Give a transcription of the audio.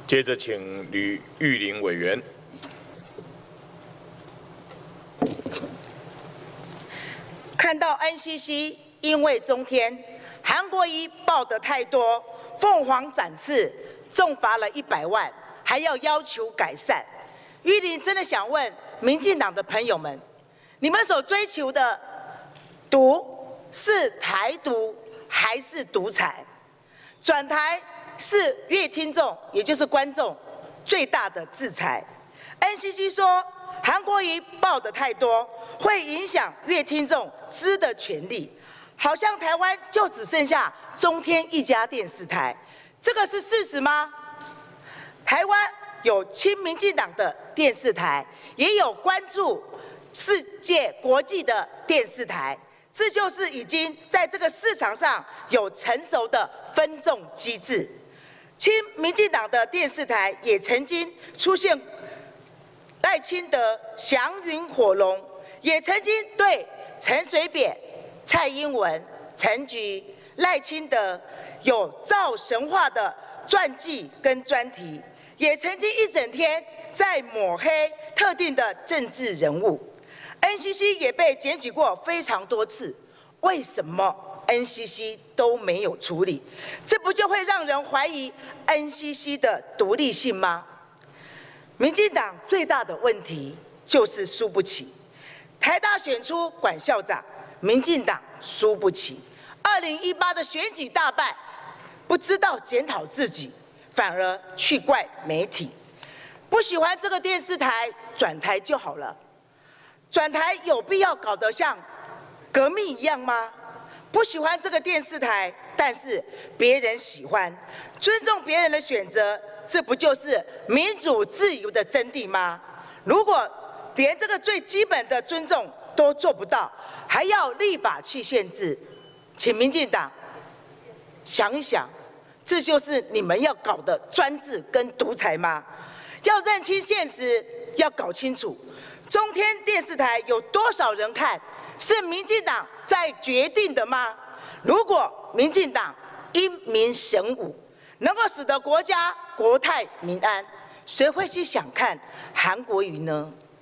接着，请吕玉玲委员。 看到 NCC 因为中天、韩国瑜报得太多，凤凰展翅，重罚了100万，还要求改善。玉玲真的想问民进党的朋友们，你们所追求的独是台独还是独裁？转台是阅听众，也就是观众最大的制裁。NCC 说韩国瑜报得太多，会影响阅听众知的权利，好像台湾就只剩下中天一家电视台，这个是事实吗？台湾有亲民进党的电视台，也有关注世界国际的电视台，这就是已经在这个市场上有成熟的分众机制。亲民进党的电视台也曾经出现赖清德祥云火龙，也曾经对陈水扁、蔡英文、陈菊、赖清德有造神话的传记跟专题，也曾经一整天在抹黑特定的政治人物。NCC 也被检举过非常多次，为什么 NCC 都没有处理？这不就会让人怀疑 NCC 的独立性吗？民进党最大的问题就是输不起。台大选出管校长，民进党输不起。2018的选举大败，不知道检讨自己，反而去怪媒体。不喜欢这个电视台，转台就好了。转台有必要搞得像革命一样吗？不喜欢这个电视台，但是别人喜欢，尊重别人的选择，这不就是民主自由的真谛吗？如果连这个最基本的尊重都做不到，还要立法去限制，请民进党想一想，这就是你们要搞的专制跟独裁吗？要认清现实，要搞清楚，中天电视台有多少人看，是民进党在决定的吗？如果民进党因民神武，能够使得国家国泰民安，谁会去想看韩国瑜呢？